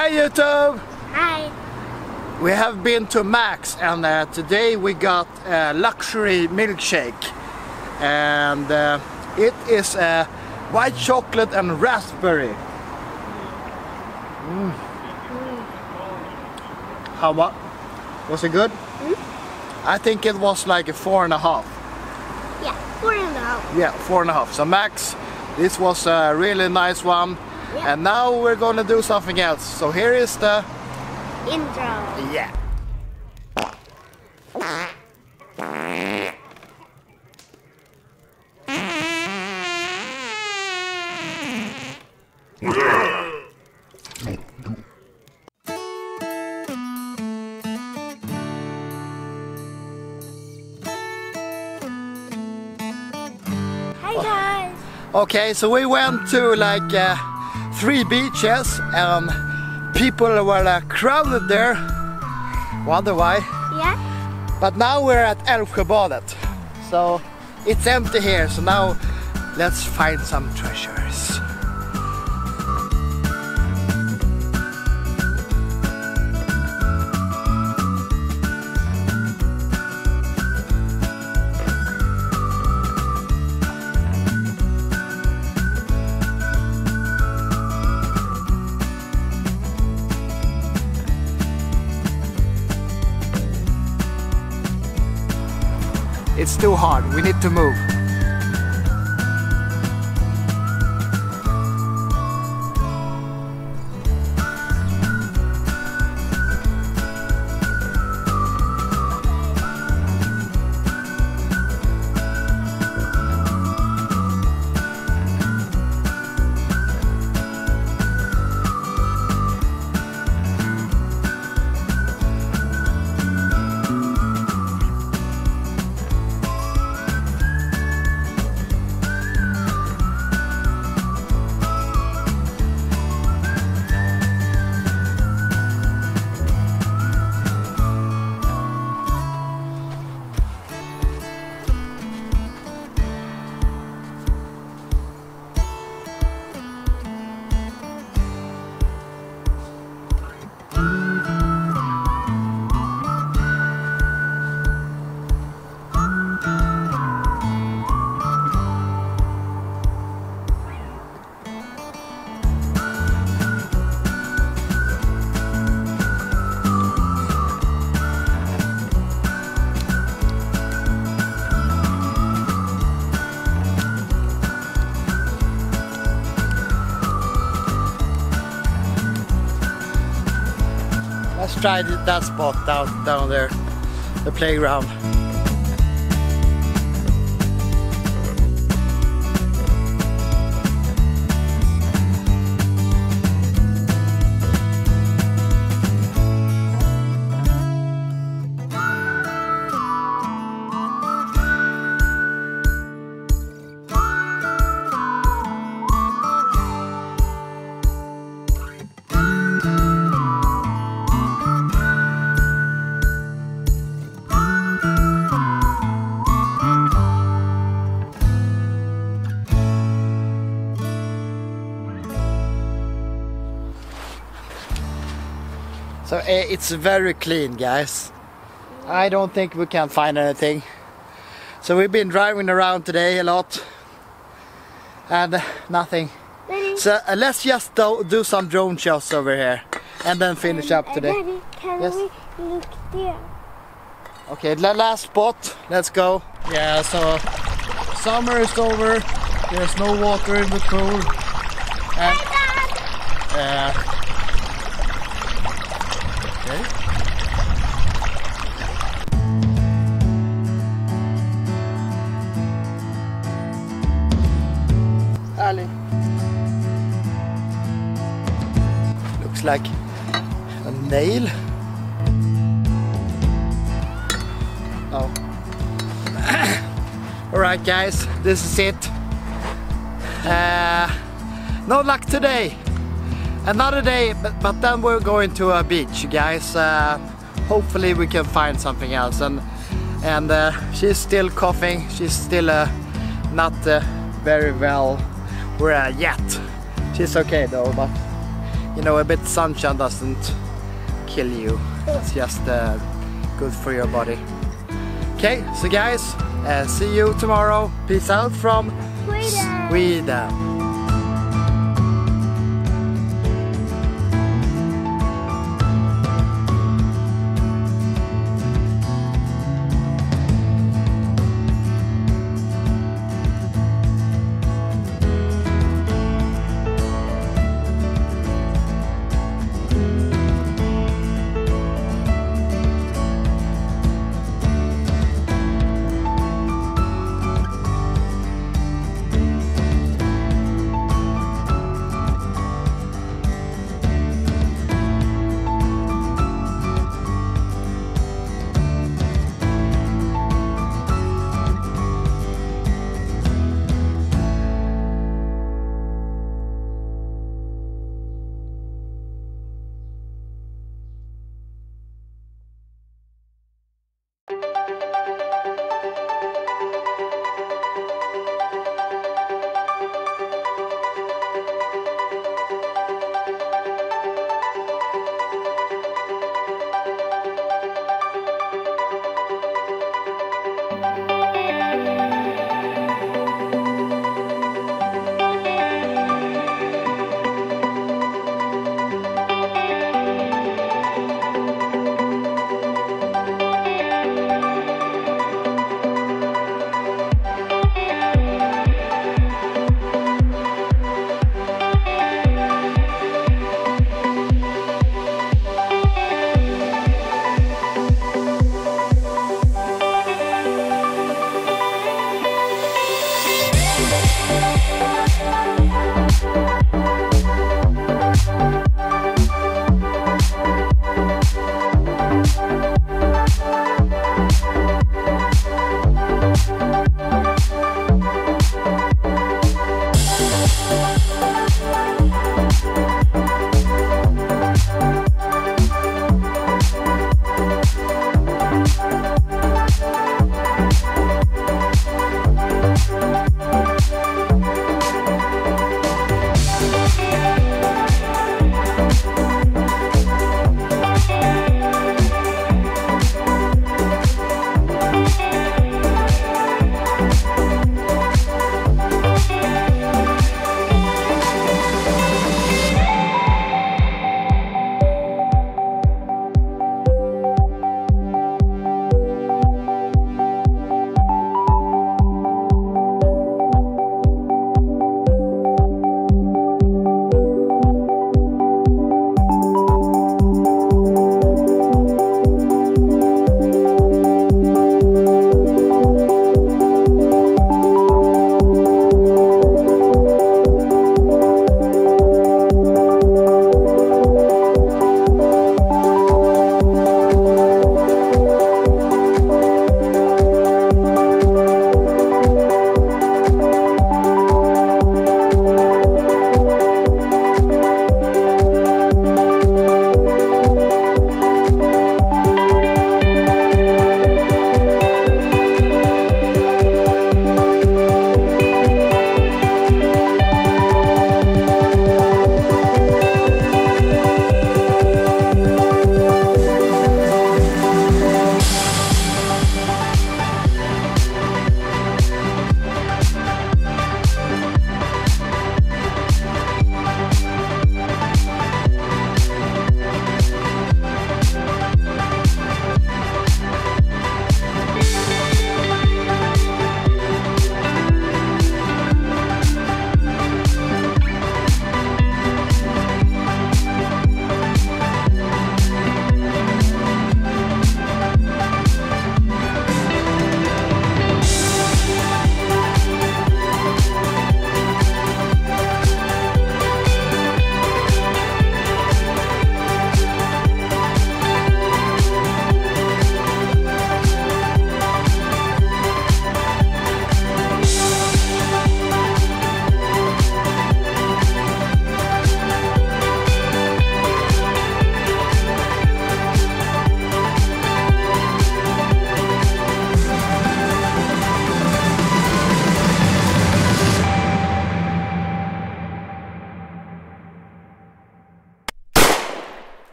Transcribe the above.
Hey YouTube! Hi. We have been to Max and today we got a luxury milkshake and it is white chocolate and raspberry. How much? Was it good? I think it was like a 4.5. Yeah, 4.5. Yeah, 4.5. So Max, this was a really nice one. Yeah. And now we're gonna do something else. So here is the Intro. yeah. Hi guys. Okay, so we went to like 3 beaches and people were crowded there. Wonder why? Yeah. But now we're at Älvsjöbadet. So it's empty here, so now let's find some treasures. It's too hard, we need to move. Let's try that spot down there, the playground. So it's very clean, guys. I don't think we can find anything. So we've been driving around today a lot and nothing. Daddy. So let's just do some drone shots over here and then finish up today. Daddy, can Yes. we look there? Okay, last spot. Let's go. Yeah, so summer is over. There's no water in the pool. And okay. Ali. Looks like a nail. Oh. Alright guys, this is it. No luck today. Another day, but then we're going to a beach, guys. Hopefully we can find something else. And she's still coughing. She's still not very well yet. She's okay though, but you know, a bit sunshine doesn't kill you. It's just good for your body. Okay, so guys, see you tomorrow. Peace out from Sweden.